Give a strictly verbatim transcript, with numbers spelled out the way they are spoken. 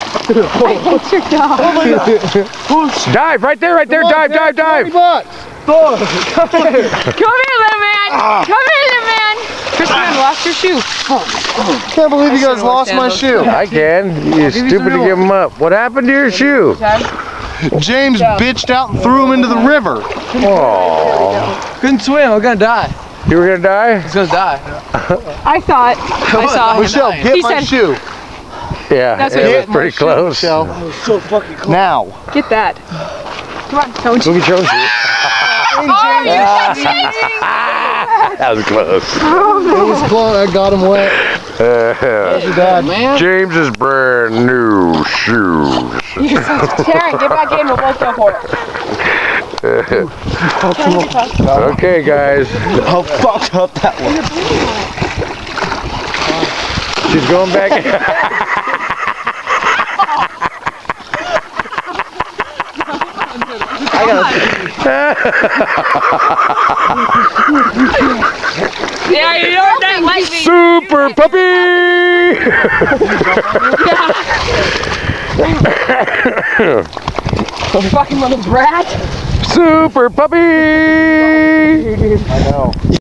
Get your dog. Dive right there, right there. Come on, dive, Dad, dive, dive. twenty bucks. Come here, little man. Come here, little man. Crispin lost your shoe. Can't believe you guys lost my shoe. I can. You're stupid to give him up. What happened to your shoe? James bitched out and threw him into the river. Oh. Couldn't swim, I'm gonna die. You were gonna die? He's gonna die. I thought. I saw him. Michelle, get He my said- shoe. Yeah, That's it what was you pretty close. Michelle. That was so fucking close. Now. Get that. Come on, don't you? Go get your own shoe. Oh, you said changing. That was close. It was close. I got him wet. Uh, Your dad. Man. James's brand new shoes. You're so Taryn, get back in. We'll both go for it. Okay, guys. How fucked up that was. She's going back. I Yeah, you don't that like me. Super puppy! Fucking little brat. Super puppy! I know.